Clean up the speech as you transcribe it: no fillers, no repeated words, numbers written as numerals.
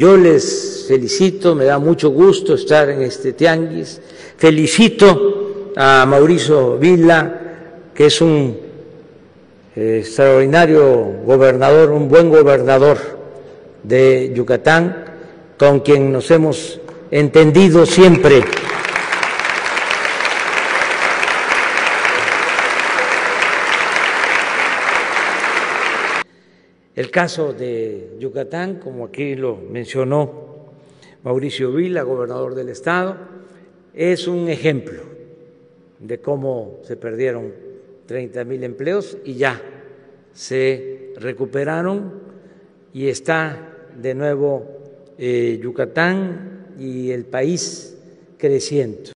Yo les felicito, me da mucho gusto estar en este tianguis. Felicito a Mauricio Vila, que es un extraordinario gobernador, un buen gobernador de Yucatán, con quien nos hemos entendido siempre. El caso de Yucatán, como aquí lo mencionó Mauricio Vila, gobernador del estado, es un ejemplo de cómo se perdieron 30,000 empleos y ya se recuperaron y está de nuevo Yucatán y el país creciendo.